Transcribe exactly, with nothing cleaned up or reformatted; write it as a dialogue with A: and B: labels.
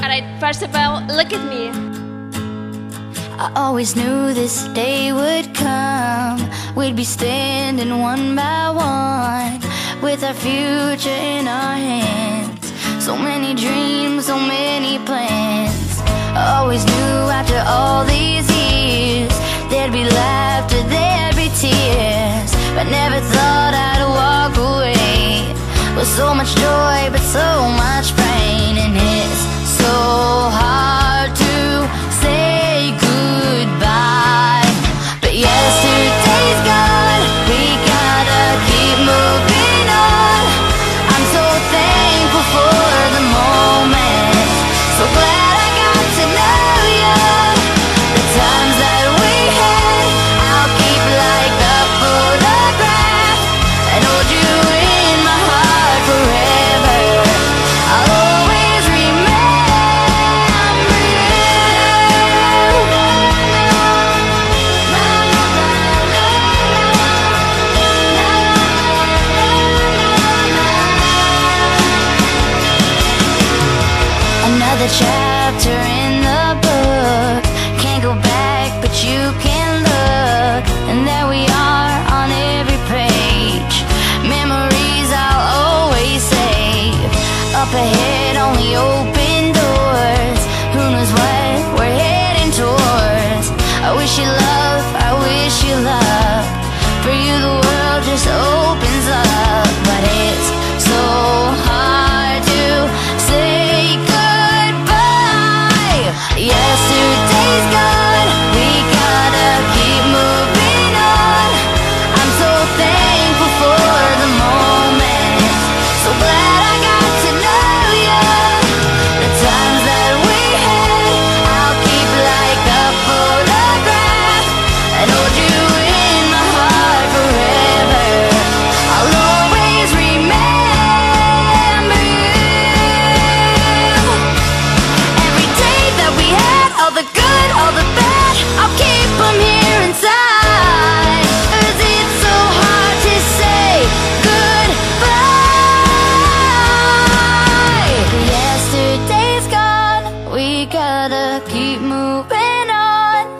A: Alright, first of all, look at me.
B: I always knew this day would come. We'd be standing one by one, with our future in our hands. So many dreams, so many plans. I always knew after all these years there'd be laughter, there'd be tears, but never thought I'd walk away with so much joy but so much pain. And it's so hard to say goodbye, but yesterday's gone, we gotta keep moving on. I'm so thankful for the moment, so glad I got to know you. The times that we had, I'll keep like a photograph and hold you in my heart forever. I'll always remember you. Another chapter in